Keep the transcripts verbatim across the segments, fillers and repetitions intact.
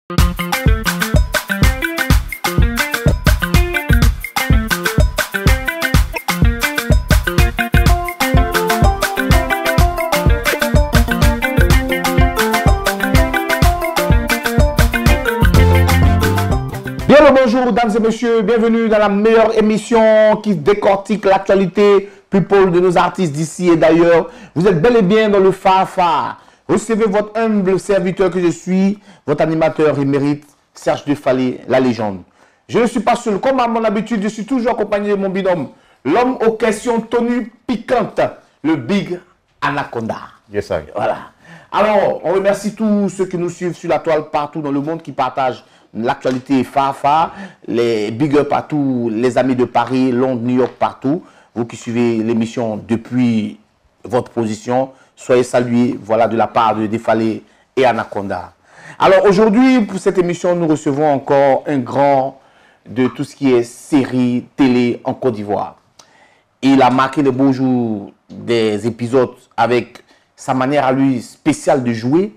Bien le bonjour, mesdames et messieurs, bienvenue dans la meilleure émission qui décortique l'actualité people de nos artistes d'ici et d'ailleurs. Vous êtes bel et bien dans le Fafa. Recevez votre humble serviteur que je suis, votre animateur émérite, Serge Defalé, la légende. Je ne suis pas seul, comme à mon habitude, je suis toujours accompagné de mon binôme, l'homme aux questions tenues piquantes, le Big Anaconda. Yes, sir. Voilà. Alors, on remercie tous ceux qui nous suivent sur la toile partout dans le monde, qui partagent l'actualité Fafa, les big up à tous les amis de Paris, Londres, New York, partout. Vous qui suivez l'émission depuis votre position, soyez salués, voilà, de la part de Defalé et Anaconda. Alors aujourd'hui, pour cette émission, nous recevons encore un grand de tout ce qui est série, télé en Côte d'Ivoire. Il a marqué les beaux jours des épisodes avec sa manière à lui spéciale de jouer.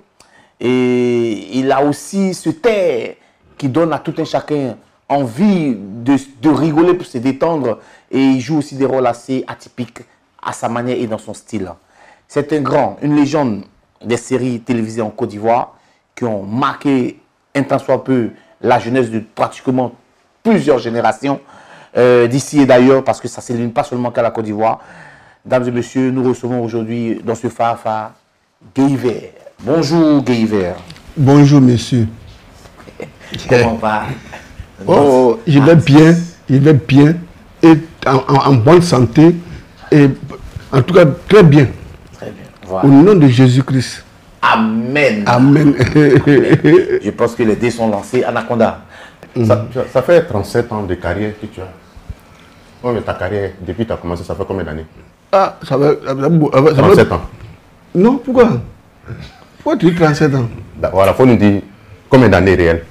Et il a aussi ce terre qui donne à tout un chacun envie de, de rigoler pour se détendre. Et il joue aussi des rôles assez atypiques à sa manière et dans son style. C'est un grand, une légende des séries télévisées en Côte d'Ivoire qui ont marqué un tant soit peu la jeunesse de pratiquement plusieurs générations euh, d'ici et d'ailleurs, parce que ça ne s'élimine pas seulement qu'à la Côte d'Ivoire. Mesdames et messieurs, nous recevons aujourd'hui dans ce Fafa Guéhiver. Bonjour Guéhiver. Bonjour monsieur. Comment va? Oh, je vais bien, je vais bien, et en, en, en bonne santé, et en tout cas très bien. Très bien. Voilà. Au nom de Jésus-Christ. Amen. Amen. Je pense que les dés sont lancés. Anaconda. Mm. Ça, ça fait trente-sept ans de carrière que tu as. Oh, mais ta carrière, depuis que tu as commencé, ça fait combien d'années? Ah, ça va. Ça va, ça va trente-sept ans. Non, pourquoi? Pourquoi tu dis trente-sept ans? Bah, voilà, il faut nous dire combien d'années réelles.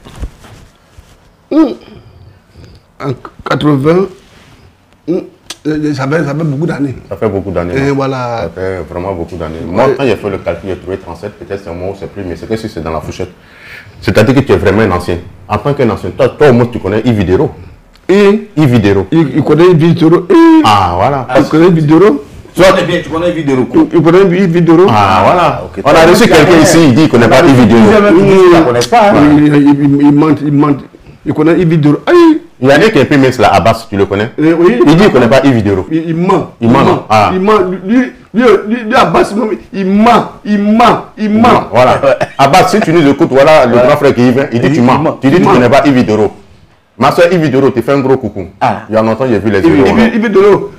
Mmh. En quatre-vingts, mmh. ça, fait, ça fait beaucoup d'années. Ça fait beaucoup d'années. Et voilà. Ça fait vraiment beaucoup d'années. Moi, ouais. Quand j'ai fait le calcul, j'ai trouvé trente-sept, peut-être c'est un mot, c'est plus, mais c'était si c'est dans la fourchette. C'est-à-dire que tu es vraiment un ancien. En tant qu'un ancien, toi, toi au moins tu connais Yves Videro. Et Yves Videro. Il, il connaît Yves Videro. Ah, voilà. Il connaît Yves Videro. Tu connais bien, tu connais Videro. Il connaît Yves Videro. Ah, voilà. Okay. On a reçu quelqu'un ici, il dit qu'il ne connaît pas Yves Videro. Il ne connaît pas. Hein. Il, il, il, il ment, il ment. Il connaît Yves Videro. Il y a des qui est un peu mince là, Abbas, tu le connais? Eh, oui. Il dit qu'il ne connaît pas Yves Videro. Il, il ment. Il, il ment, non? Ah. Il ment. Lui, lui, lui, lui Abbas, il ment. Il ment. Il ment. Voilà. Abbas, si tu nous écoutes, voilà le ouais. grand frère qui vient, il dit il, tu mens. Il, tu dis que tu ne connais pas Yves Videro. Ma soeur Yves Videro, tu fais un gros coucou. Ah. Il y a longtemps, j'ai vu les vidéos. Yves Videro.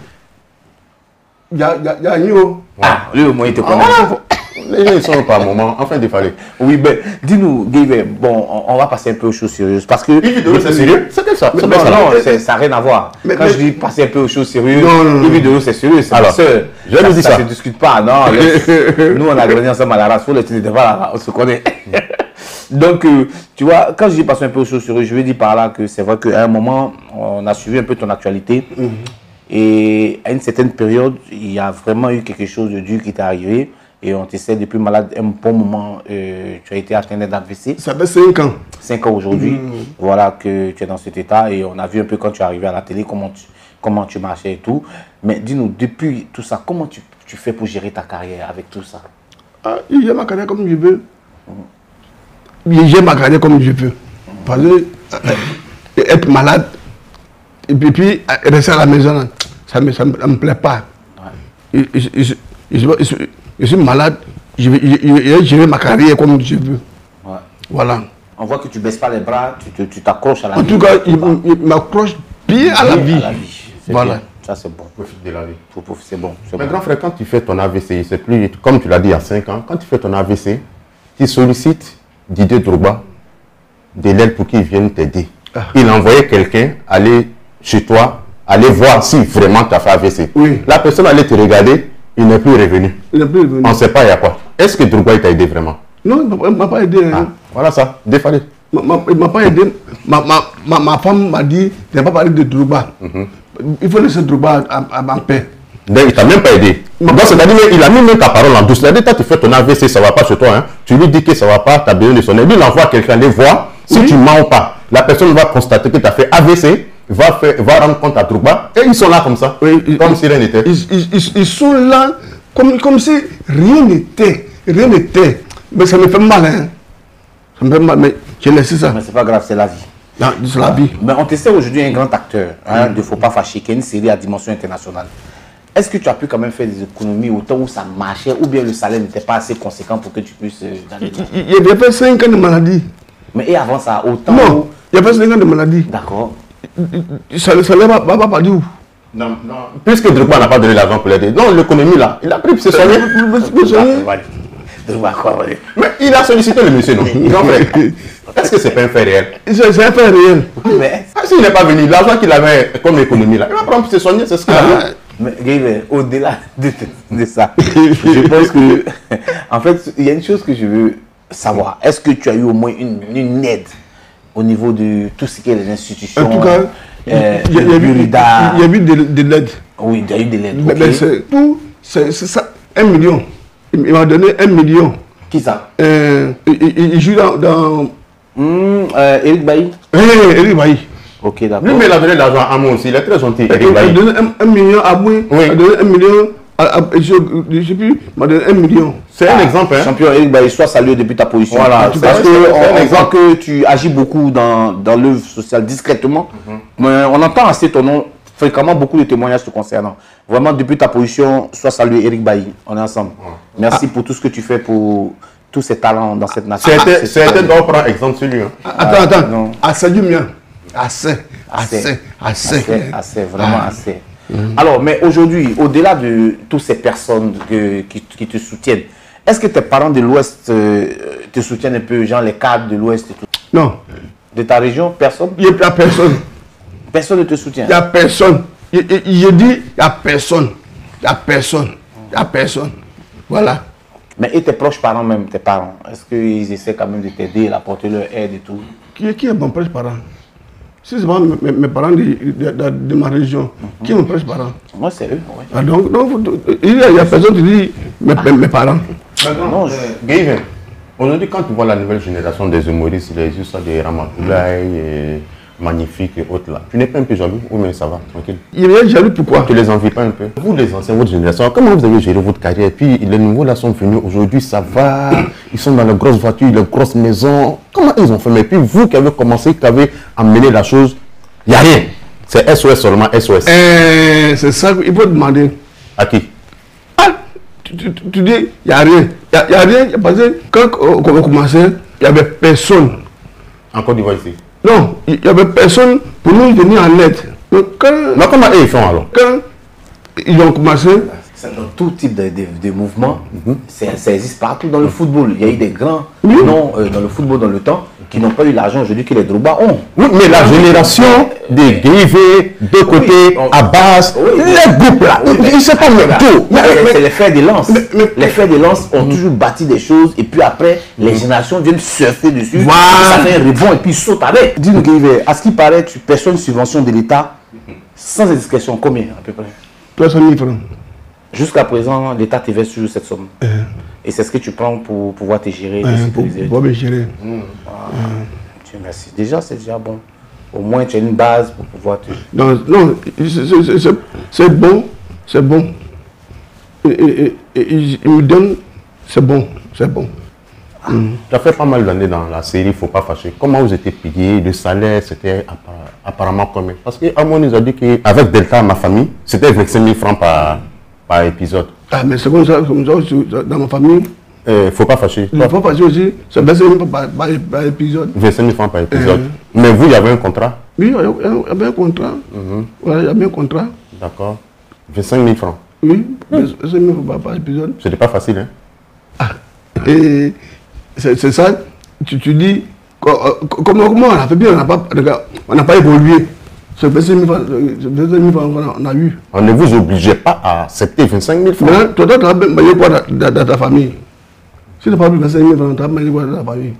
Il y a, il y a, il y a un yo. Ah, lui au moins il te connaît. Ah, les gens ils sont par moment, enfin Defalé. Oui, ben, dis-nous, Guéhiver, bon, on, on va passer un peu aux choses sérieuses. Parce que. Yves Videro, c'est sérieux? C'est que ça? Mais, mais, ça non, ça n'a rien à voir. Mais, Quand mais, je dis passer un peu aux choses sérieuses, Yves Videro, c'est sérieux, c'est ma soeur. Je ne dis ça. Ça ne se discute pas, non. Les, nous, on a grandi ensemble à la race, les petits on se connaît. Donc, euh, tu vois, quand je dis passer un peu aux choses sérieuses, je veux dire par là que c'est vrai qu'à un moment, on a suivi un peu ton actualité. Mm-hmm. Et à une certaine période, il y a vraiment eu quelque chose de dur qui t'est arrivé. Et on t'essaie depuis malade un bon moment. Euh, tu as été atteint d'A V C. Ça fait cinq ans. cinq ans aujourd'hui. Mmh. Voilà que tu es dans cet état. Et on a vu un peu quand tu es arrivé à la télé, comment tu, comment tu marchais et tout. Mais dis-nous, depuis tout ça, comment tu, tu fais pour gérer ta carrière avec tout ça? Ah, il gère ma carrière comme je veux. Mmh. Il gère ma carrière comme je veux. Mmh. Parce que euh, être malade, et puis, puis rester à la maison, ça ne me, ça me, ça me plaît pas. Ouais. Et, et, et, et, et, je suis malade, je vais, je, je, je vais ma carrière comme je veux. Ouais. Voilà. On voit que tu ne baisses pas les bras, tu t'accroches à la en vie. En tout cas, il, il m'accroche bien à la vie. À la vie. Voilà. Bien. Ça, c'est bon. Profite de la vie. C'est bon. Mais bon. Grand frère, quand tu fais ton A V C, c'est plus, comme tu l'as dit il y a cinq ans, quand tu fais ton A V C, tu sollicites Didier Drogba de l'aide pour qu'il vienne t'aider. Ah. Il envoyait quelqu'un aller chez toi, aller voir si vraiment tu as fait A V C. Oui. La personne allait te regarder. Il n'est plus revenu. Il n'est plus revenu. On ne sait pas il y a quoi. Est-ce que Drogba t'a aidé vraiment? Non, il ne m'a pas aidé. Ah, voilà ça, Defalé. Il ne m'a pas aidé. Ma, ma, ma, ma femme m'a dit, tu n'as pas parlé de Drogba. Mm-hmm. Il faut laisser Drogba en paix. Donc, il ne t'a même pas aidé. Donc, c'est-à-dire il a mis même ta parole en douce. C'est-à-dire, toi, tu fais ton A V C, ça ne va pas chez toi. Hein. Tu lui dis que ça ne va pas, tu as besoin de son aide. Lui, il envoie quelqu'un aller voir Si oui. tu mens ou pas, la personne va constater que tu as fait A V C, va, faire, va rendre compte à Drogba, et ils sont là comme ça, oui, comme ils, si rien n'était. Ils, ils, ils, ils sont là comme, comme si rien n'était. Rien n'était. Mais ça me fait mal, hein. Ça me fait mal, mais j'ai laissé ça. Mais c'est pas grave, c'est la vie. C'est la vie. Mais on te sait aujourd'hui un grand acteur, hein, de Faut pas fâcher, qui est une série à dimension internationale. Est-ce que tu as pu quand même faire des économies au temps où ça marchait, ou bien le salaire n'était pas assez conséquent pour que tu puisses... Euh, il, il y avait fait cinq ans de maladie. Mais et avant ça, autant... Non, où... il y avait cinq ans de maladie. D'accord. Ça ne va, va, va pas dire où. Non, non. Puisque Drogba n'a pas donné l'argent pour l'aider. Non, l'économie là, il a pris pour se soigner. Mais il a sollicité le monsieur, non? Est-ce que c'est pas un fait réel? C'est un fait réel. Mais... Ah, s'il n'est pas venu, l'argent qu'il avait comme économie là, il va prendre pour se soigner, c'est ce qu'il a fait. Mais Gaël, au-delà de, de ça, je pense que, en fait, il y a une chose que je veux savoir. Est-ce que tu as eu au moins une, une aide au niveau de tout ce qui est les institutions? En tout cas, euh, il y a eu de, de l'aide. Oui, il y a eu de l'aide. Mais, mais c'est tout, c'est ça, un million. Il, il m'a donné un million. Qui ça? euh, il, il, il joue dans... dans... Mmh, euh, Eric Bailly. Eh, Eric Bailly. Ok, d'accord. Lui, mais il a donné l'argent à moi aussi, il est très gentil. Il m'a donné un, un million à moi, oui. Il a donné un million à, à, je ne sais plus, il m'a donné un million. C'est ah, un exemple, hein. Champion Eric Bailly, sois salué depuis ta position. Voilà, parce c'est qu'on voit que tu agis beaucoup dans, dans l'œuvre sociale discrètement. Mm-hmm. Mais on entend assez ton nom, fréquemment beaucoup de témoignages te concernant. Vraiment, depuis ta position, sois salué Eric Bailly. On est ensemble. Ouais. Merci ah. pour tout ce que tu fais pour tous ces talents dans cette nation. C'était donc prendre exemple sur lui. Hein. Attends, attends. Non. Assez du mien. Assez. Assez. Assez. Assez. Assez. Assez. Vraiment ah. assez. Mmh. Alors, mais aujourd'hui, au-delà de toutes ces personnes que, qui, qui te soutiennent, est-ce que tes parents de l'Ouest euh, te soutiennent un peu, genre les cadres de l'Ouest et tout? Non. De ta région, personne? Il n'y a personne. Personne ne te soutient? Il n'y a personne. Je dis, il n'y a personne. Il n'y a personne. Il n'y a personne. Voilà. Mais et tes proches parents même, tes parents, est-ce qu'ils essaient quand même de t'aider, d'apporter leur aide et tout? Qui, qui est mon proche parent? Si c'est pas mes, mes parents de, de, de, de ma région, mm-hmm. Qui est mon proche parent? Moi, c'est eux, oui. Ah, donc, donc, il y a, il y a personne qui dit mes, mes, mes parents. Non, je... Gaël, aujourd'hui, quand tu vois la nouvelle génération des humoristes, les histoires de Ramatoulaye, Magnifique et autres là, tu n'es pas un peu jaloux ou même ça va, tranquille? Il est jaloux pourquoi? Tu les envies pas un peu? Vous les anciens, votre génération, comment vous avez géré votre carrière? Et puis les nouveaux là sont venus aujourd'hui, ça va, ils sont dans les grosses voitures, les grosses maisons. Comment ils ont fait? Mais puis vous qui avez commencé, qui avez amené la chose, il n'y a rien. C'est S O S seulement, S O S. Euh, c'est ça qu'il faut demander. À qui? Ah, tu, tu, tu dis, il n'y a rien. Il n'y a, a rien, parce que quand on a commencé, il n'y avait personne. En Côte d'Ivoire ici? Non, il n'y avait personne pour nous venir en aide. Donc, quand, mais comment ils font alors? Quand ils ont commencé... Dans tout type de, de, de mouvement, mm-hmm. ça existe partout dans le football. Il y a eu des grands oui. noms euh, dans le football dans le temps qui n'ont pas eu l'argent aujourd'hui que les Drogba ont. Oui, mais la génération des Guivé, de côté, oui. Abbas, oui. les groupes là, oui. je ne sais pas mais tout. C'est les fers de lance. Mais, mais, les fers de lance ont mm-hmm. toujours bâti des choses et puis après, mm-hmm. les générations viennent surfer dessus. Wow. Ça fait un rebond et puis ils sautent avec. Dis-nous Guivé, à ce qui paraît, tu perçois une subvention de l'État sans indiscrétion, combien à peu près? soixante mille francs. Jusqu'à présent, l'État te verse toujours cette somme. Euh. Et c'est ce que tu prends pour pouvoir te gérer, euh, pour, pour me gérer. Mmh. Ah, euh. Dieu merci. Déjà, c'est déjà bon. Au moins, tu as une base pour pouvoir te... Non, non, c'est bon, c'est bon. Et, et, et, et, il me donne, c'est bon, c'est bon. Ah. Mmh. Tu as fait pas mal d'années dans la série, il ne faut pas fâcher. Comment vous étiez payé? Le salaire, c'était apparemment combien? Parce qu'Amon nous a dit qu'avec Delta, ma famille, c'était vingt-cinq mille francs par... par épisode. Ah, mais c'est comme ça, comme ça aussi, dans ma famille. Il ne faut pas fâcher. Il ne faut pas fâcher aussi, c'est vingt-cinq mille francs par, par, par épisode. vingt-cinq mille francs par épisode. Euh, mais vous, il y avait un contrat? Oui, il y avait un contrat. Mm-hmm. Voilà, il y avait un contrat. D'accord. vingt-cinq mille francs? Oui, vingt-cinq mille francs par, par épisode. C'était pas facile, hein? Ah, et c'est ça, tu, tu dis, comment, comment on a fait bien, on n'a pas, on n'a pas évolué. C'est vingt-cinq mille francs qu'on a eu. On ne vous obligeait pas à accepter vingt-cinq mille francs. Mais toi, tu as payé quoi dans, dans ta famille? Si tu n'as pas payé vingt-cinq mille francs, tu as payé quoi dans ta famille?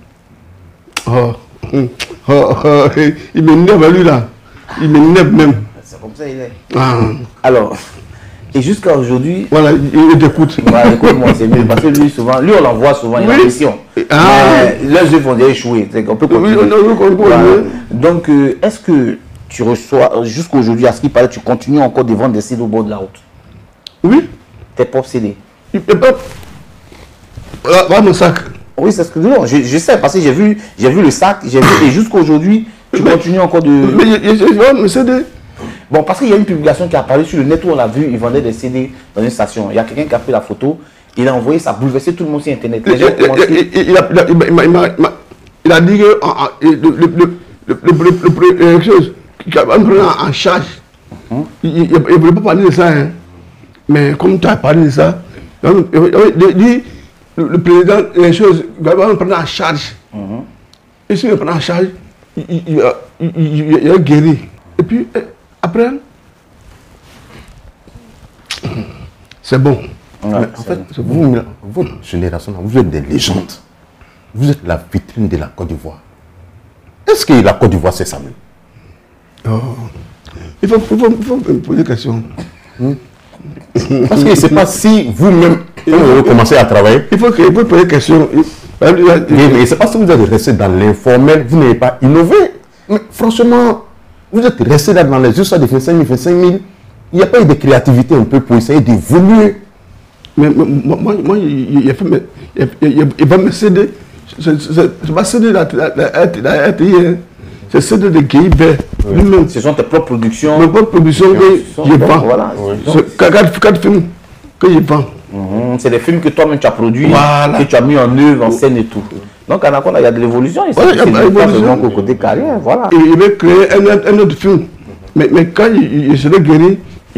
Oh, oh, oh, il m'énerve lui là. Il m'énerve même. C'est comme ça il est. Ah. Alors, et jusqu'à aujourd'hui... Voilà, il t'écoute. Voilà, écoute-moi, c'est mieux. Parce que lui, souvent, lui on l'envoie souvent, il oui. a une mission. Ah. Mais leurs œuvres vont déjà échouer. On peut continuer. Oui, on peut voilà. Donc, euh, est-ce que tu reçois, jusqu'à aujourd'hui, à ce qu'il paraît, tu continues encore de vendre des C D au bord de la route? Oui. Tes propres C D? Voilà, voilà mon sac. Oui, c'est ce que non, je, je sais, parce que j'ai vu, j'ai vu le sac, j'ai vu, et jusqu'à aujourd'hui, tu mais, continues encore de... Mais je vois mes C D. Bon, parce qu'il y a une publication qui a apparu sur le net où on l'a vu, ils vendaient des C D dans une station. Il y a quelqu'un qui a pris la photo, il a envoyé, ça a bouleversé tout le monde sur Internet. Les gens il, commencé... il, il, a, il, a, il, a, il a dit que le, le, le, le, le, le, le, chose, qu'il va me prendre en charge. Uh-huh. Il ne voulait pas parler de ça, hein. Mais comme tu as parlé de ça, il dit... Le, le président, les choses, il va me prendre en charge. Uh-huh. Et s'il me prend en charge, il, il, il, il, il, il a guéri. Et puis, après, c'est bon. Ouais, en fait, vous, votre génération, vous êtes des légendes. Vous êtes la vitrine de la Côte d'Ivoire. Est-ce que la Côte d'Ivoire, c'est ça même? Oh. Il faut, il faut, il faut me poser des questions. Hmm. Parce que je ne sais pas si vous-même, vous commencez à travailler. Il faut que vous poser des questions. Mais, mais c'est parce que vous êtes resté dans l'informel, vous n'avez pas innové. Mais franchement, vous êtes resté là dans les yeux, ça de vingt-cinq mille, vingt-cinq mille. Il n'y a pas eu de créativité un peu pour essayer d'évoluer. Mais moi, moi, moi il, il, il, il, il, il va me céder. Je ne vais pas céder la R T I. C'est céder de Guy Vert. Ce sont tes propres productions. Mes propres productions que je vends. Voilà. Quatre, quatre films que je vends. Mmh, c'est des films que toi-même tu as produits, voilà. Que tu as mis en œuvre, en scène et tout. Donc, à Anaconda, il y a de l'évolution. Il ouais, n'y a pas seulement qu'au côté carrière. Voilà. Et il veut créer un, un autre film. Mais, mais quand il, il serait guéri,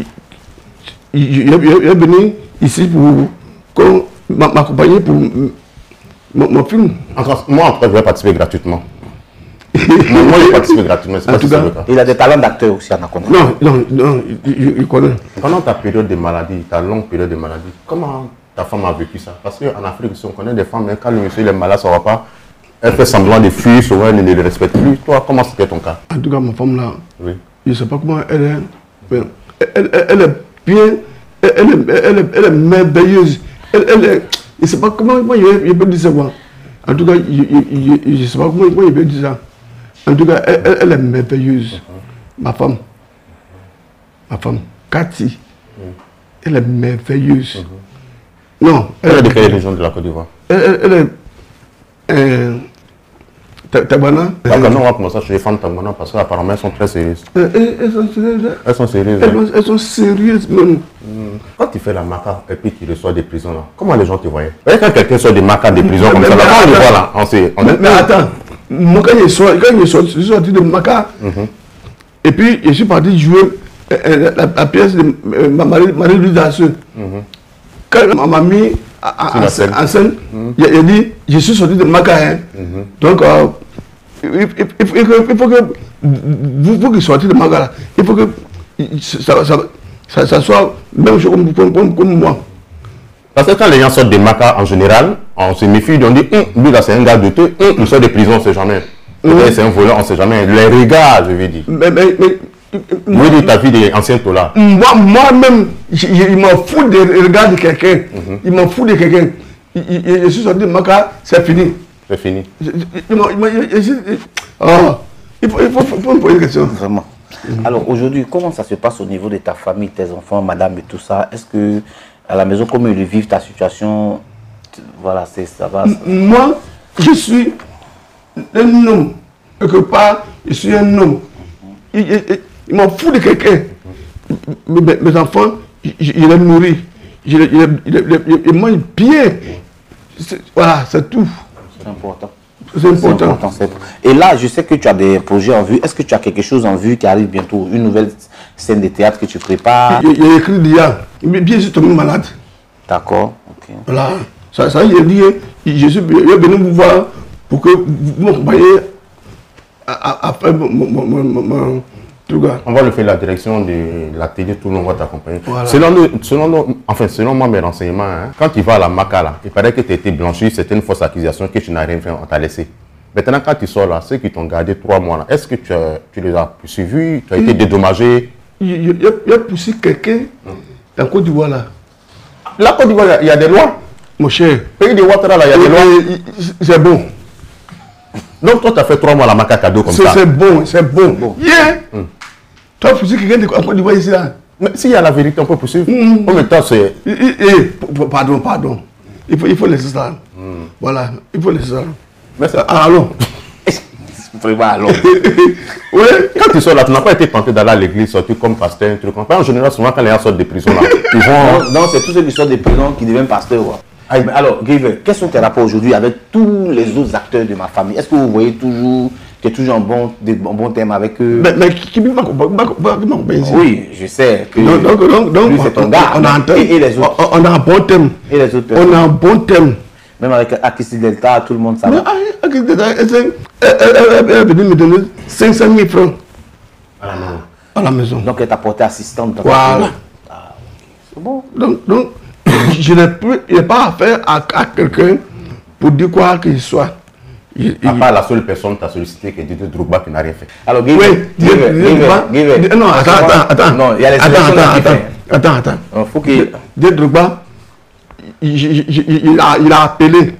il, il, il, il est venu ici pour m'accompagner pour mon, mon film. Encore, moi, en tout cas, je vais participer gratuitement. Moi, je participe gratuitement. En tout cas, il a des talents d'acteur aussi, Anaconda. Non, non, non, il, il connaît. Pendant ta période de maladie, ta longue période de maladie, comment ta femme a vécu ça? Parce qu'en Afrique, on connaît des femmes, mais quand le monsieur est malade, ça ne va pas. Elle fait semblant de fuir, souvent elle ne le respecte plus. Toi, comment c'était ton cas? En tout cas, ma femme là, oui. Je ne sais pas comment elle est. Mais elle, elle, elle est bien, elle, elle, est, elle, est, elle est merveilleuse. Elle, elle est, je ne sais pas comment, comment je peux dire ça. Moi. En tout cas, je ne sais pas comment, comment je peux dire ça. En tout cas, elle, elle, elle est merveilleuse. Uh-huh. Ma femme, ma femme, Cathy, uh-huh. Elle est merveilleuse. Uh-huh. Non. Elle, elle est de quelle région de la Côte d'Ivoire? Elle, elle, elle est... Euh, Tabana. D'accord, non, on va commencer chez les femmes Tabana parce qu'apparemment elles sont très sérieuses. Euh, elles sont sérieuses. Elles sont sérieuses. Elles, hein? Elles sont sérieuses même. Mmh. Quand tu fais la maca et puis tu reçois des prisons là, comment les gens te voyaient? Quand quelqu'un sort des macas des prisons comme mais ça, là, on le voit là. On sait, on mais, mais attends, moi quand je sors, quand je sors, je suis sorti de maca mmh. Et puis je suis parti jouer euh, la, la pièce de euh, Marie-Louise Dasseux. Mmh. Quand ma mamie en scène, mmh. il, il dit, je suis sorti de maca. Hein. Mmh. Donc, euh, il, il, il, faut, il faut que vous, vous qui sortez de maca là, il faut que ça, ça, ça, ça soit même chose comme, comme, comme, comme moi. Parce que quand les gens sortent des macas en général, on se méfie, on dit, hum, lui là c'est un gars de deux, hum, il sort de prison, on ne sait jamais. Hum. C'est un voleur, on ne sait jamais. Les regards, je veux dire. Mais, mais, mais, oui, dis ta vie d'ancien tola. Moi, moi-même, il m'en fout des regards de quelqu'un. Mm-hmm. Il m'en fout de quelqu'un. Je suis sorti de maca, c'est fini. C'est fini. Je, il m'a, il m'a, il, oh, il faut, il faut, il faut me poser une question. Vraiment. Mm-hmm. Alors aujourd'hui, comment ça se passe au niveau de ta famille, tes enfants, madame et tout ça? Est-ce que à la maison, comment ils vivent ta situation? Voilà, c'est ça va. Ça... Moi, je suis un homme. Quelque part, je suis un homme. Il, il, il, il m'en fout de quelqu'un. Mes, mes enfants, je, je les nourris. Je les, je les, je les, je les mange bien. Voilà, c'est tout. C'est important. C'est important. important. Et là, je sais que tu as des projets en vue. Est-ce que tu as quelque chose en vue qui arrive bientôt? Une nouvelle scène de théâtre que tu prépares? Il a écrit déjà. Mais bien, je suis tombé malade. D'accord. Okay. Voilà. Ça, ça, il a dit, je suis venu vous voir pour que vous m'accompagniez à, à, à faire mon, mon, mon, mon, mon on va le faire la direction de la télé, tout le monde va t'accompagner. Voilà. Selon, nous, selon, nous, enfin, selon moi, mes renseignements, hein, quand tu vas à la maca, là, il paraît que tu as été blanchi, c'était une fausse accusation, que tu n'as rien fait, on t'a laissé. Maintenant, quand tu sors là, ceux qui t'ont gardé trois mois, est-ce que tu, as, tu les as poursuivis, tu as été dédommagé? Il y a, il y a poursuivi quelqu'un dans Côte d'Ivoire là. La Côte d'Ivoire, il y a des lois. Mon cher. Pays de Ouattara, là, il y a des lois. C'est bon. Donc, toi, tu as fait trois mois la maca cadeau comme ça. C'est bon, c'est bon. bon. Yeah. Mm. Toi, tu sais quelqu'un de Côte d'Ivoire ici, là. Mais s'il y a la vérité, on peut poursuivre. Mm. En même temps, c'est. Pardon, pardon. Il faut, il faut laisser ça. Mm. Voilà, il faut laisser ça. Mais c'est. Ah, allons. allons. Oui. Quand tu sors là, tu n'as pas été tenté d'aller à l'église, sortir comme pasteur, un truc comme ça. En général, souvent, quand les gens sortent de prison, là, ils vont. Non, non c'est tous ceux qui sortent de prison qui deviennent pasteurs. Ouais. Ah, alors, Giver, quels sont tes rapports aujourd'hui avec tous les autres acteurs de ma famille? Est-ce que vous voyez toujours, tu es toujours en bon, en bon terme avec eux? Mais, mais qui m'a compris ici? Oui, je sais que donc, donc, donc, donc, lui, c'est ton gars. On, on, et, et les autres? On, on a un bon thème. Et les autres personnes? On a un bon thème. Même avec Akissi Delta, tout le monde ça va. Akissi Delta, elle est venue me donner cinq cent mille francs à la maison. À la maison. Donc elle t'a porté assistante dans voilà. ta famille. Ah, c'est bon. Donc, donc je n'ai plus, il n'y a pas affaire à, à quelqu'un pour dire quoi qu'il soit. Il, à part la seule personne qui t'a sollicité qui est Didier Drogba qui n'a rien fait. Alors, Giver, oui, Didier Drogba. Non, attends, attends, attends. Non, il y a les attends, attends, attends, attends, attends. Il faut qu'il. Didier Drogba, il, il, il, a, il a appelé.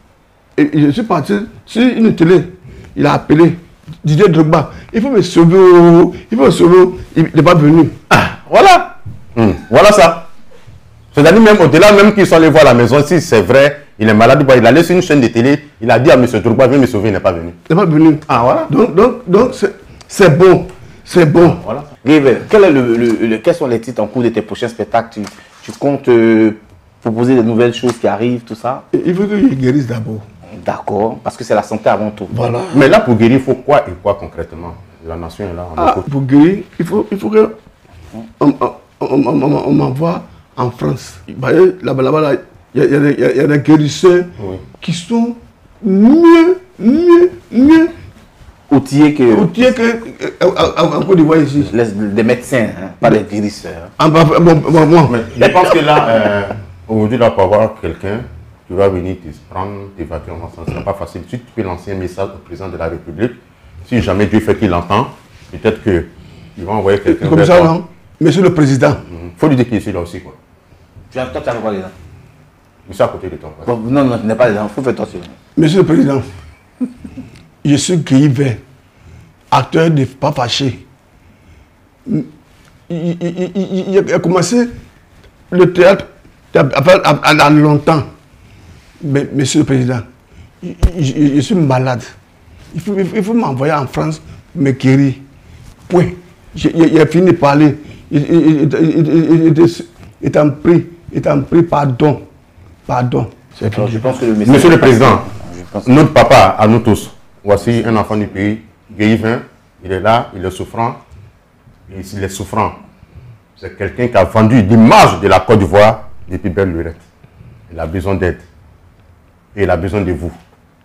Et je suis parti sur une télé. Il a appelé Didier Drogba. Il faut me sauver. Il faut me sauver. Il n'est pas venu. Ah, voilà. Hum, voilà ça. C'est-à-dire même au-delà même qu'ils sont allés voir à la maison, si c'est vrai, il est malade, il a laissé une chaîne de télé, il a dit à M. Drogba, viens me sauver, il n'est pas venu. Il n'est pas venu. Ah voilà. Donc, donc, donc c'est bon. C'est bon. Voilà. Giver, quel est le, le, le, quels sont les titres en cours de tes prochains spectacles? Tu, tu comptes euh, proposer de nouvelles choses qui arrivent, tout ça? Il faut qu'il guérisse d'abord. D'accord, parce que c'est la santé avant tout. Voilà. Mais là, pour guérir, il faut quoi et quoi concrètement? La nation est là. On ah, pour guérir, il faut, il faut que on, on, on, on, on m'envoie en France. Là-bas, là-bas, il y, y, y a des guérisseurs oui. qui sont mieux, mieux, mieux outillés que, outillés que en Côte d'Ivoire ici. Les, des médecins, hein, pas des guérisseurs. Ah, bah, bon, bon, bon. Mais je pense que là, euh, aujourd'hui, là, pour avoir quelqu'un qui va venir te prendre, t'évacuer en France, ce n'est pas facile. Si tu peux lancer un message au président de la République, si jamais Dieu fait qu'il l'entend, peut-être qu'il va envoyer quelqu'un. Comme ça, non? Monsieur le Président. Il mmh. faut lui dire qu'il est ici là aussi, quoi. Tu as, toi, tu as pas dedans. Mais c'est à côté de toi. Bon, non, non, tu n'es pas dedans. Il faut faire attention. Monsieur le Président, je suis Giver, acteur de Pas Fâché. Il, il, il, il a commencé le théâtre à, à longtemps. Mais, Monsieur le Président, je, je, je suis malade. Il faut, il faut m'envoyer en France pour me guérir. Point. Il a fini de parler. Il, il, il, il, il, il t'en prie, il t'en prie, pardon. Pardon. Alors, je pense que le message Monsieur le Président, notre papa, à nous tous, voici un enfant du pays, Guéhivin, il est là, il est souffrant. Il est souffrant. C'est quelqu'un qui a vendu l'image de la Côte d'Ivoire depuis belle lurette. Il a besoin d'aide. Et il a besoin de vous.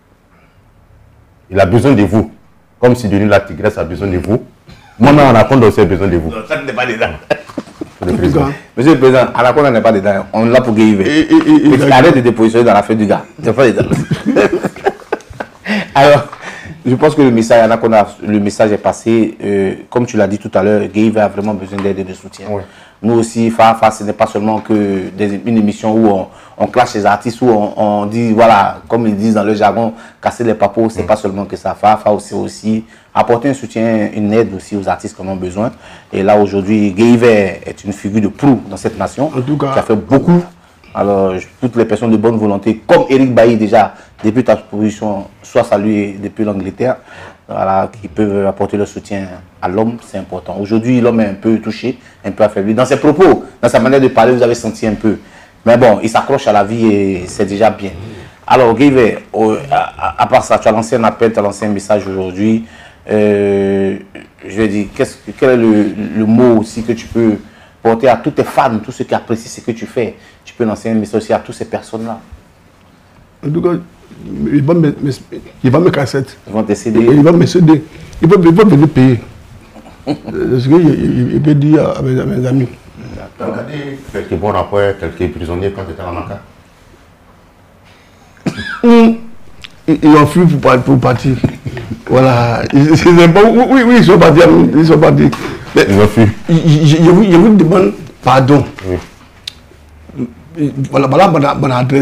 Il a besoin de vous. Comme si Denis la Tigresse a besoin de vous. Moi-même, Anaconda aussi a besoin de vous. Non, ça n'est pas dedans. Le président. Monsieur le Président, Anaconda n'est pas dedans. On est là pour Guéhiver. Arrête de dépositionner dans la feuille du gars. C'est pas dedans. Alors, je pense que le message, Anaconda, le message est passé. Euh, comme tu l'as dit tout à l'heure, Guéhiver a vraiment besoin d'aide et de soutien. Oui. Nous aussi, Fafa, ce n'est pas seulement que des, une émission où on, on clash les artistes, où on, on dit, voilà, comme ils disent dans le jargon, casser les papos, c'est mm. pas seulement que ça. Fafa aussi, aussi apporter un soutien, une aide aussi aux artistes qui en ont besoin. Et là, aujourd'hui, Guéhiver est une figure de proue dans cette nation, en tout cas, qui a fait beaucoup. Alors, toutes les personnes de bonne volonté, comme Eric Bailly déjà, depuis ta position, soit salué depuis l'Angleterre, voilà, qui peuvent apporter le soutien à l'homme, c'est important. Aujourd'hui, l'homme est un peu touché, un peu affaibli. Dans ses propos, dans sa manière de parler, vous avez senti un peu. Mais bon, il s'accroche à la vie et c'est déjà bien. Alors, Guéhiver, à, à part ça, tu as lancé un appel, tu as lancé un message aujourd'hui. Euh, je vais dire, qu'est-ce, quel est le, le mot aussi que tu peux porter à tous tes fans, tous ceux qui apprécient ce que tu fais? Tu peux lancer un message aussi à toutes ces personnes-là. En tout cas, il va me, il va me cassettes. Ils vont te céder. Il va me céder. Il va, il va venir payer. C'est ce qu'il peut dire à mes, à mes amis. Regardez quelques bons rapports, quelques prisonniers quand tu étais à la Maca. Ils ont fui pour, pour partir. Voilà. Ils, ils, bon, oui, oui, ils sont partis. Ils sont partis. Mais, ils ont fui. Je, je, je vous demande pardon. Oui. Voilà, voilà mon, mon adresse.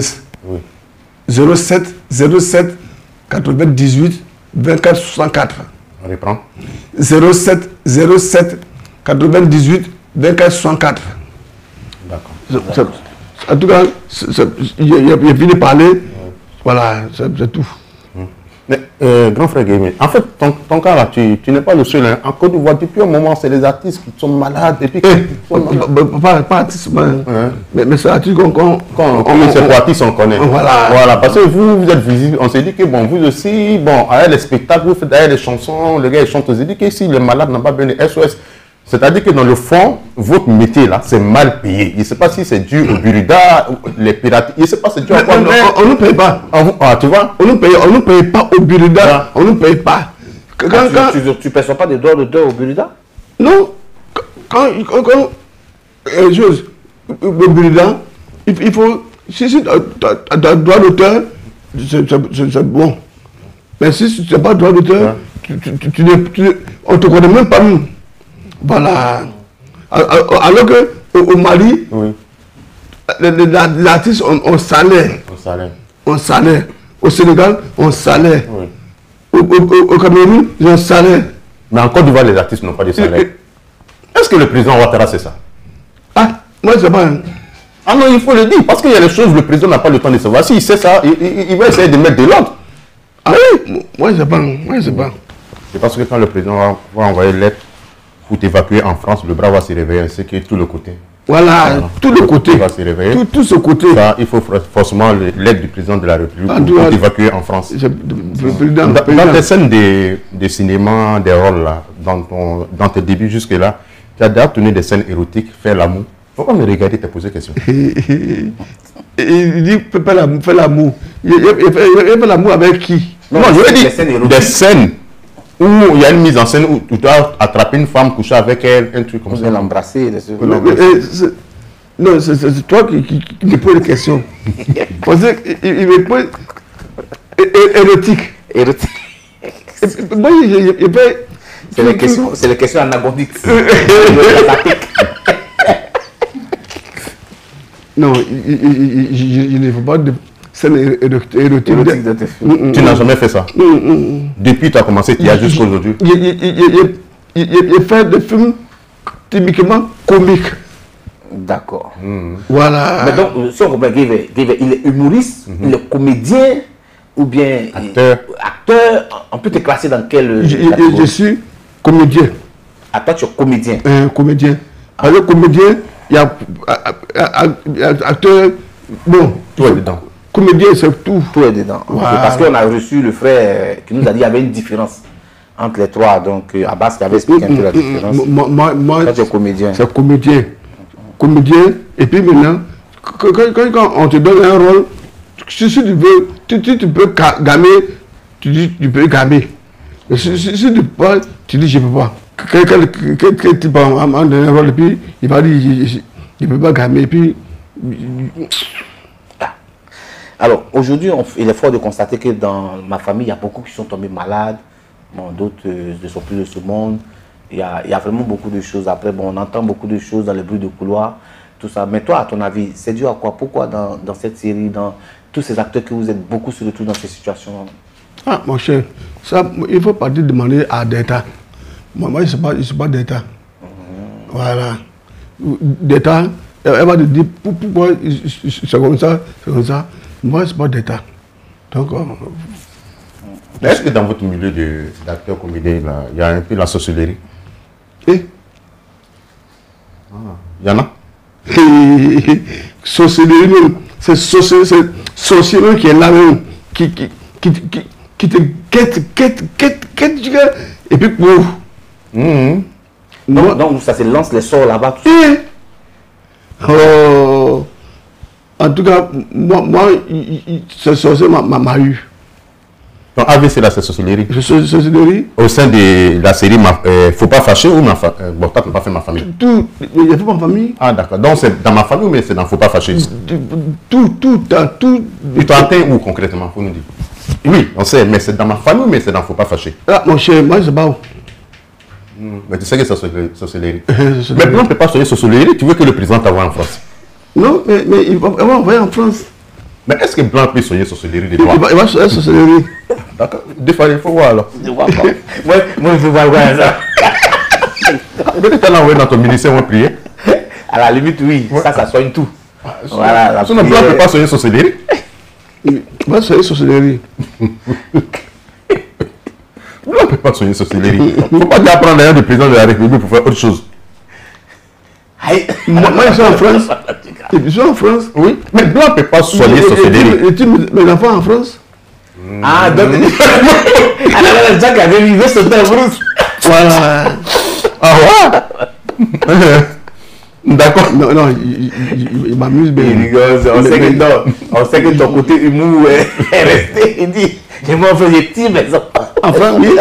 Oui. zéro sept zéro sept quatre-vingt-dix-huit vingt-quatre soixante-quatre. On reprend. zéro sept zéro sept quatre-vingt-dix-huit vingt-quatre soixante-quatre. D'accord. En tout cas, il a fini de parler. Ouais. Voilà, c'est tout. Mais, euh, grand frère Guémé, en fait, ton, ton cas là, tu, tu n'es pas le seul. Hein. En Côte d'Ivoire, depuis un moment, c'est les artistes qui sont malades. Et puis, hey, sont malades. Pas, pas artistes, mais, ouais. mais, mais c'est artistes qu'on connaît. C'est pour artistes, on connaît. Voilà. Voilà. Parce que vous, vous êtes visible. On s'est dit que bon, vous aussi, bon, avec les spectacles, vous faites derrière les chansons, les gars ils chantent. On s'est dit que si les malades n'ont pas bien les S O S, c'est-à-dire que dans le fond, votre métier là, c'est mal payé. Je ne sais pas si c'est dû au burida, les pirates. Je ne sais pas si c'est dû à quoi. On ne nous paye pas. Ah, tu vois? On ne paye, on nous paye pas au burida. Ah. On ne nous paye pas. Quand, ah, tu, quand, tu, tu, tu perçois pas des droits d'auteur au burida? Non. Quand, quand, quand euh, chose, au burida, il, il faut. Si tu as droit d'auteur, c'est bon. Mais si tu n'as pas droit d'auteur, tu, tu, tu, tu, tu, on ne te connaît même pas nous. Voilà. Alors que au Mali, oui. l'artiste, on, on salaire. On salaire. On salaire. Au Sénégal, on salaire. Oui. Au, au, au Cameroun, on salaire. Mais en Côte d'Ivoire, les artistes n'ont pas de salaire. Est-ce que le président Ouattara, c'est ça? Ah, moi, je sais pas. Ah non, il faut le dire. Parce qu'il y a des choses, le président n'a pas le temps de savoir. S'il sait ça, il, il, il va essayer de mettre de l'ordre. Ah oui, moi, je sais pas. Moi, je sais pas. C'est parce que quand le président va, va envoyer une lettre pour t'évacuer en France, le bras va se réveiller, c'est que tout le côté. Voilà, voilà. tout le côté. Va se réveiller. Tout, tout ce côté. Ça, il faut forcément l'aide du président de la République ah, pour, pour t'évacuer en France. Je, dans, dans, dans tes scènes de, de cinéma, des rôles là, dans, ton, dans tes débuts jusque-là, tu as déjà tourné des scènes érotiques, faire l'amour. Pourquoi me regarder, te poser question? Il dit, fais l'amour. Il fait l'amour avec qui? Non, non je veux dire des scènes où il y a une mise en scène où tu dois attraper une femme, coucher avec elle, un truc comme ça. L'embrasser. Non, c'est toi qui, qui, qui me poses des questions. Parce qu'il me pose érotique. Érotique. Moi, je, je peux... C'est les questions, c'est les questions anaboliques. Non, il ne faut pas de scène érotique. Érotique de tes films. Tu n'as jamais fait ça? Depuis tu as commencé, il y a jusqu'à aujourd'hui. Il fait des films typiquement comiques. D'accord. Mm. Voilà. Mais donc, si on comprend, il est humoriste, mm-hmm. il est comédien ou bien acteur. acteur. On peut te classer dans quel... Je, je, je suis comédien. Ah, toi, tu es comédien. Un comédien. Ah. Alors, comédien, il y a acteur... Bon. Tout est dedans. Comédien, c'est tout. Tout est dedans. Voilà. Okay, parce qu'on a reçu le frère qui nous a dit qu'il y avait une différence entre les trois. Donc, Abbas qui avait expliqué un peu la différence. Moi, moi, moi toi, tu es comédien. C'est comédien. Comédien, et puis maintenant, quand, quand, quand on te donne un rôle, si, si tu veux, tu, tu, tu peux gamer, tu dis tu peux gamer. Mais si, si, si tu peux, tu dis je ne peux pas. Quelqu'un type m'a donné un rôle, et puis il va dire je ne peux pas gamer, et puis... Ah. Alors, aujourd'hui, il est fort de constater que dans ma famille, il y a beaucoup qui sont tombés malades, bon, d'autres euh, ne sont plus de ce monde. Il y, a, il y a vraiment beaucoup de choses. Après, bon, on entend beaucoup de choses dans les bruits de couloir, tout ça. Mais toi, à ton avis, c'est dû à quoi? Pourquoi dans, dans cette série, dans tous ces acteurs que vous êtes beaucoup sur le tout dans ces situations? Ah, mon cher, ça, il faut pas demander à d'État. Moi, moi, je ne suis pas d'État. Mm-hmm. Voilà. D'État, elle va te dire pourquoi c'est comme ça, c'est comme ça. Moi, je ne suis pas d'État. Donc, euh, est-ce que dans votre milieu d'acteurs comédiens, il y a un peu la sorcellerie? Eh? Ah, il y en a? Sorcellerie, c'est sorcellerie qui est là même, qui, qui, qui, qui, qui te quête, quête, quête, quête, et puis pour. Mmh. Donc, donc, ça se lance les sorts là-bas. Eh? Oh, en tout cas, moi, moi ce sorcier m'a eu. Donc A V C là, c'est sorcellerie. Sorcellerie. Au sein de la série, euh, faut pas fâcher ou ma famille. Euh, bon, toi, tu n'as pas fait ma famille. Tout, il y a pas ma famille. Ah d'accord. Donc c'est dans ma famille, mais c'est dans faut pas fâcher. Tout, tout, dans tout. Tu t'as atteint où concrètement, faut nous dire? Oui, on sait, mais c'est dans ma famille, mais c'est dans faut pas fâcher. Ah mon cher, moi je sais pas où. Mmh. Mais tu sais que c'est sorcellerie. Mais pourquoi on ne peut pas sortir sorcellerie? Tu veux que le président t'envoie en France? Non, mais, mais il va envoyer en France. Mais est-ce que Blanc peut soigner sorcellerie de Il toi? va, il va soigner sorcellerie. D'accord. Des fois, il faut voir alors. Je vois pas. Moi, moi, je vois ouais, ça. Peut-être qu'elle a envoyé dans ton ministère, on va prier. À la limite, oui, Ouais. ça, ça soigne tout. Voilà, la Sinon, Blanc ne prière. peut pas soigner sorcellerie. Il va soigner sorcellerie. Blanc ne peut pas soigner sorcellerie. Il ne faut pas dire prendre l'air du président de la République pour faire autre chose. Aïe. Moi, moi, je suis en France. Je suis en France. Oui. Mais Blanc ne peut pas soigner Et- et- sorcellerie. et tu mes enfants en France? Ah, donc. Ah, non, non, Jack avait vu, il veut sauter en brousse. Voilà. Ah ouais. D'accord. Non, non, il, il- il- il m'amuse bien. Il rigole, on Mais- sait que mais- non, on sait que ton côté humour est est resté. Il dit, je m'en fais des petits, mais ça. En France, oui.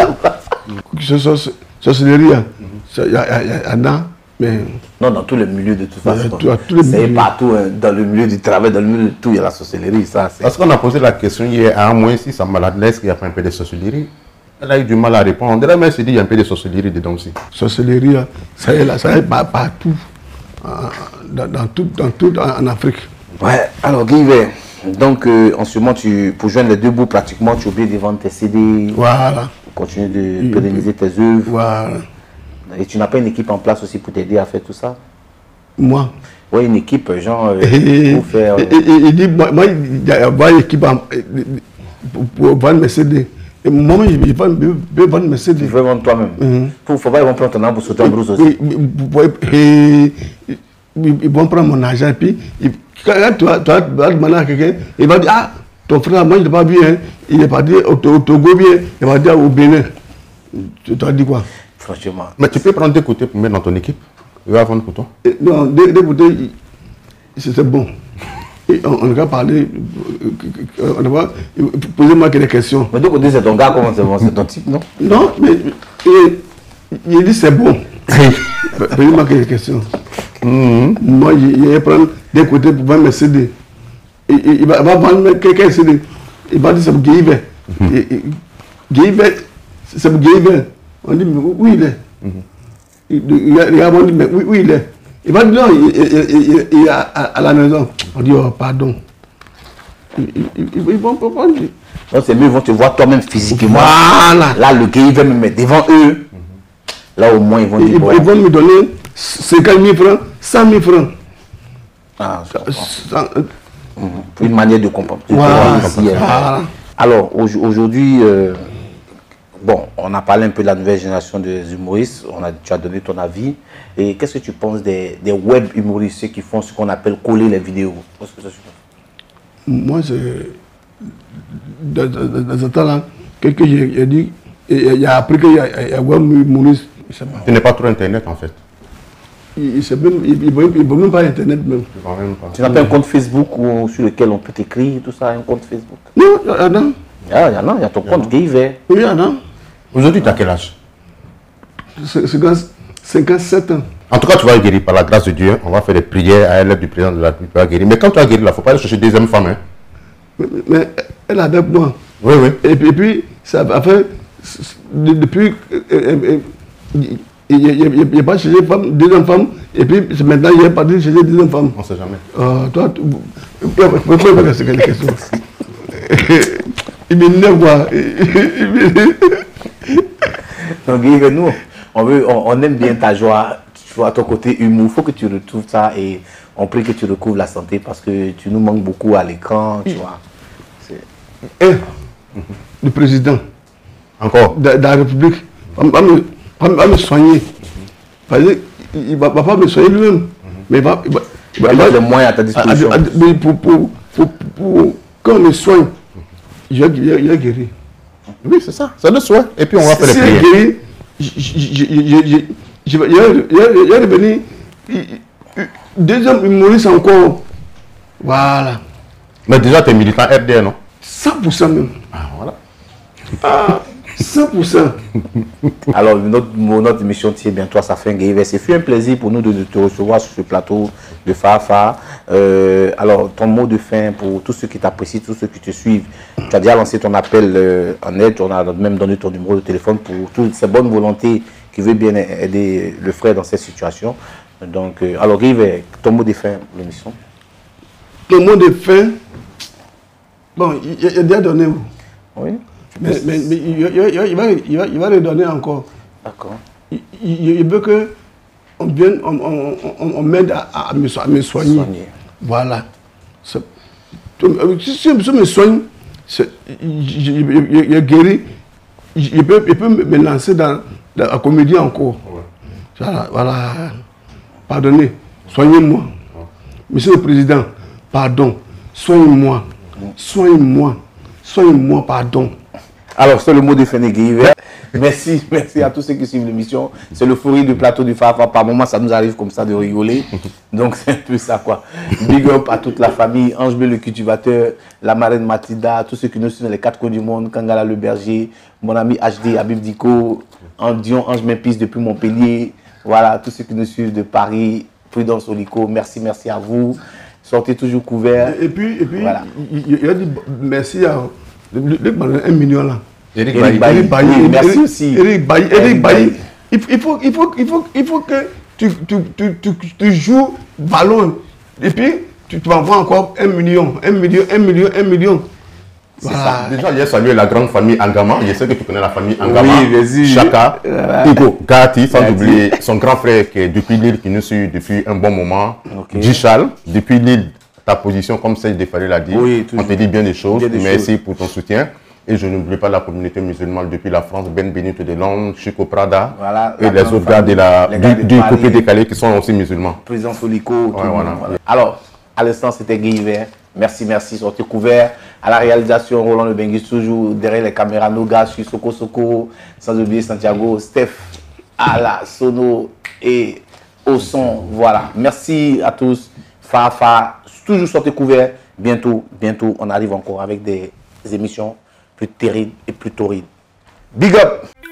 Ce sont sorcellerie, hein. Ça, il y a, il y a- il y a dedans, mais Non, dans tous les milieux de toute Il y a façon. tout- à tous les C'est milieux. partout, hein, dans le milieu du travail, dans le milieu de tout, il y a la sorcellerie, ça. c'est- Parce qu'on a posé la question hier à un moins si sa malade est-ce qu'il y a pas un peu de sorcellerie. Elle a eu du mal à répondre. On mais elle s'est dit qu'il y a un peu de sorcellerie dedans aussi. sorcellerie, hein, ça est là, ça est par- partout. Euh, Dans, dans tout, dans tout en, en Afrique. Ouais, alors Guy Vert, donc euh, en ce moment, tu, pour joindre les deux bouts, pratiquement, tu es obligé de vendre tes C D, Voilà, continuer de pérenniser tes œuvres. voilà. Et tu n'as pas une équipe en place aussi pour t'aider à faire tout ça? Moi. Oui, une équipe, genre, euh, Et, pour faire... et- euh, et- il dit, moi, moi, il y a une équipe en- pour, pour vendre mes C D. Et moi, je vais vendre, je vais vendre mes C D. Tu veux vendre toi-même. Il Mhm. ne faut pas ils vont prendre ton arbre pour sauter en brousse aussi. Oui, oui, vous voyez, et- et- ils vont prendre mon argent et puis ils- quand tu vas, tu vas demander à quelqu'un, il va dire, ah, ton frère, moi je ne l'ai pas vu, hein. Il est parti au, au Togo bien, il va dire au Bénin. Tu t'as dit quoi? Franchement. Mais tu peux prendre des côtés pour mettre dans ton équipe. Il va vendre pour toi. Et non, des des côtés, il- c'était bon. Et on, on a parlé, euh, euh, on va poser-moi quelques questions. Mais donc, c'est ton gars, comment c'est bon? C'est ton type, non? Non, mais il, il dit c'est bon. Posez-moi quelques questions. Moi, il, il va prendre des côtés pour vendre mes C D. Il, il, il va, il va vendre quelques C D. Il va dire c'est pour Guéhiver. Guéhiver, c'est pour Guéhiver. On dit, mais où il est? il, il, il va dire, mais où, où il est? Il va dire, non, il, il, il, il est à, à la maison. On dit, oh, pardon. Ils, ils, ils, ils vont pas prendre. Non, c'est mieux, ils vont te voir toi-même physiquement. Voilà. Là, le gars, il va me mettre devant eux. Là, au moins, ils vont Ils, dire, ils voilà. vont me donner cinquante mille francs, cent mille francs. Ah, je comprends. Cent- Une manière de comprendre. Voilà. Ici, euh, Voilà. Alors, au- aujourd'hui, euh, bon, on a parlé un peu de la nouvelle génération des humoristes. On a, tu as donné ton avis. Et qu'est-ce que tu penses des, des web humoristes, ceux qui font ce qu'on appelle coller les vidéos? Qu'est-ce que ça se passe? Moi, c'est. Dans, dans, dans ce temps-là, quelqu'un j'ai j'ai dit, il y a appris qu'il y a, il y a un Maurice. Il sait pas. Tu n'es pas trop Internet en fait. Il ne sait même, il, il, il, il veut même pas Internet même. Tu vas même pas. Tu n'as pas un compte Facebook où, sur lequel on peut t'écrire, tout ça, un compte Facebook? Non, il y en a. Ah, il y en a, il y a ton compte Guy Vert. Oui, il y en a. Aujourd'hui, tu as quel âge? C'est cinquante-sept ans. En tout cas, tu vas guérir par la grâce de Dieu. On va faire des prières à l'aide du président de la République. Tu vas guérir. Mais quand tu vas guérir, il ne faut pas aller chercher deuxième femme. Hein. Mais, mais elle est avec moi. Oui, oui. Et puis, et puis ça a fait. de- Depuis. euh, euh, euh, il n'y a pas cherché femme, deuxième femme. Et puis c'est maintenant, il est parti chercher deuxième femme. On ne sait jamais. Euh, toi, tu peux pas me casser quelques questions. Il m'énerve, quoi. Il m'énerve. Donc, Guy Vert, nous, on, veut, on, on aime bien ta joie, tu vois, ton côté humour. Il faut que tu retrouves ça et on prie que tu recouvres la santé parce que tu nous manques beaucoup à l'écran, tu vois. C'est- Et le président Encore. de, de la République va, va me, va, va me soigner. Parce qu'il ne va, va pas me soigner lui-même. Mais il va. Il va, il Il va- va il va- mettre les moyens à ta disposition. à- à- mais pour, pour, pour, pour- quand on me soigne, je vais, je vais- je vais guérir. Oui, c'est ça. C'est le souhait. Et puis on va faire Si des elle prières. guérit, je- je- je- je- je- je vais je vais- je vais- je vais revenir. Deuxième humoriste encore. Voilà. Mais déjà, tu es militant R D R, non? cent pour cent même. Ah, voilà. Ah, cent pour cent. Alors, notre, notre émission tient bientôt à sa fin, Guy Vert. C'est fut un plaisir pour nous de, de te recevoir sur ce plateau de Fafa. Euh, alors, ton mot de fin pour tous ceux qui t'apprécient, tous ceux qui te suivent. Tu as déjà lancé ton appel euh, en aide, on a même donné ton numéro de téléphone pour toutes ces bonnes volontés qui veulent bien aider le frère dans cette situation. Donc, euh, alors, Guy Vert, ton mot de fin pour l'émission. Le mot de fin, Bon, il, il a déjà donné. Oui. Mais, mais, mais il, il, il, il, va, il, va, il va le donner encore. D'accord. Il, il, il veut que on vienne, on, on, on, on m'aide à, à, me, à me soigner. soigner. Voilà. Si je me soigne, il est guéri, il peut, il peut me lancer dans, dans la comédie encore. Ouais. Voilà, voilà. Pardonnez, soignez-moi. Ouais. Monsieur le Président, pardon, soignez-moi, soignez-moi, soignez-moi, pardon. Alors, c'est le mot de Guy. Merci, merci à tous ceux qui suivent l'émission. C'est le fou rire du plateau du Fafa. Par moments, ça nous arrive comme ça de rigoler. Donc, c'est un peu ça, quoi. Big up à toute la famille. Ange B, le cultivateur, la marraine Matilda, tous ceux qui nous suivent dans les quatre coins du monde. Kangala, le berger, mon ami H D, Habib Diko, Andion, Ange Mempis depuis Montpellier. Voilà, tous ceux qui nous suivent de Paris, Prudence Olico. Merci, merci à vous. Sortez toujours couverts. Et puis, et puis voilà. il, il a dit merci à un million là. Eric Bailly. Eric Bailly. Oui, merci Eric, aussi. Eric Bailly. Eric Bailly. Il, il, faut, il, faut, il, faut, il faut que tu, tu, tu, tu, tu joues ballon. Et puis, tu, tu vas voir encore un million, un million, un million, un million. Voilà. Ça. Déjà, il y a salué la grande famille Angama. Je sais que tu connais la famille Angama. Oui, vas-y. Chaka, Hugo, Gati, sans oublier son grand frère qui est depuis Lille, qui nous suit depuis un bon moment. Okay. Djichal, depuis Lille, ta position, comme celle de Fallait l'a dit. Oui, on te dit bien des choses. Bien des Merci choses. Pour ton soutien. Et je n'oublie pas la communauté musulmane depuis la France, Ben Benito de Londres, Chico Prada, voilà, et les autres gars, de la, gars du, du coupé décalé qui sont aussi musulmans. Président Solico. Ouais, voilà. Voilà. Alors, à l'instant, c'était Guy Hiver. Merci, merci, sortez couverts. À la réalisation, Roland Le Benguis, toujours derrière les caméras, Noga, Soko Soko, sans oublier Santiago, Steph, à la sono et au son. Voilà. Merci à tous. Fafa, toujours sortez couverts. Bientôt, bientôt, on arrive encore avec des, des émissions plus terrible et plus torride. Big up!